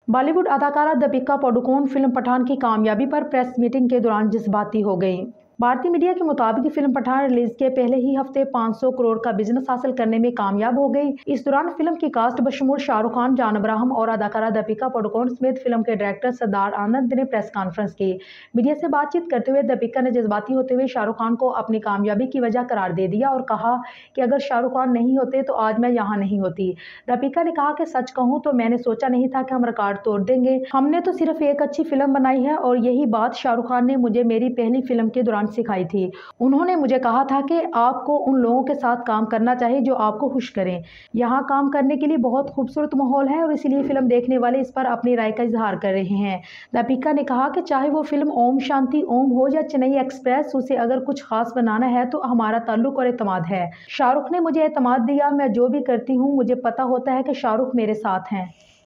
बॉलीवुड अदाकारा दीपिका पादुकोण फिल्म पठान की कामयाबी पर प्रेस मीटिंग के दौरान जज्बाती हो गईं। भारतीय मीडिया के मुताबिक फिल्म पठान रिलीज के पहले ही हफ्ते 500 करोड़ का बिजनेस हासिल करने में कामयाब हो गई। इस दौरान फिल्म की कास्ट बशमूल शाहरुख खान, जान अब्राहम और अदाकारा दीपिका पादुकोण समेत फिल्म के डायरेक्टर सरदार आनंद ने प्रेस कॉन्फ्रेंस की। मीडिया से बातचीत करते हुए दीपिका ने जज्बाती होते हुए शाहरुख खान को अपनी कामयाबी की वजह करार दे दिया और कहा कि अगर शाहरुख खान नहीं होते तो आज मैं यहाँ नहीं होती। दीपिका ने कहा कि सच कहूँ तो मैंने सोचा नहीं था कि हम रिकॉर्ड तोड़ देंगे। हमने तो सिर्फ एक अच्छी फिल्म बनाई है और यही बात शाहरुख खान ने मुझे मेरी पहली फिल्म के दौरान सिखाई थी। उन्होंने मुझे कहा था कि आपको उन लोगों के साथ काम करना चाहिए जो आपको खुश करें। यहाँ काम करने के लिए बहुत खूबसूरत माहौल है और इसीलिए फिल्म देखने वाले इस पर अपनी राय का इजहार कर रहे हैं। दीपिका ने कहा कि चाहे वो फिल्म ओम शांति ओम हो या चेन्नई एक्सप्रेस, उसे अगर कुछ खास बनाना है तो हमारा ताल्लुक और एतमाद है। शाहरुख ने मुझे एतमाद दिया। मैं जो भी करती हूँ मुझे पता होता है कि शाहरुख मेरे साथ हैं।